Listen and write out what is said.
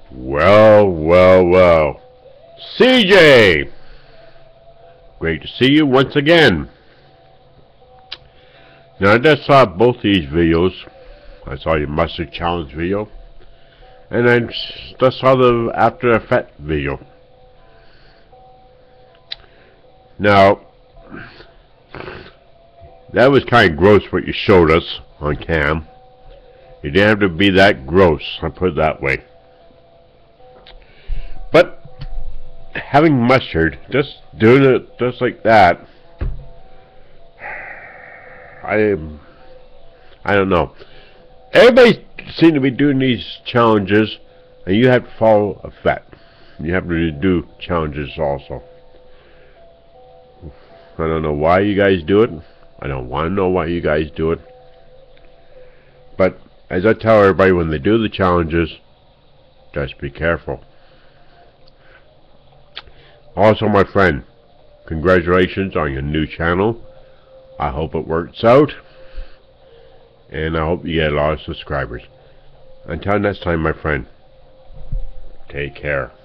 Well, well, well. CJ! Great to see you once again. Now, I just saw both these videos. I saw your mustard challenge video, and I just saw the After Effects video. Now, that was kind of gross what you showed us on cam. You didn't have to be that gross, I put it that way. But having mustard, just doing it just like that, I don't know. Everybody seems to be doing these challenges, and you have to follow a vet. You have to do challenges also. I don't know why you guys do it. I don't want to know why you guys do it. But as I tell everybody when they do the challenges, just be careful. Also, my friend, congratulations on your new channel. I hope it works out, and I hope you get a lot of subscribers. Until next time, my friend, take care.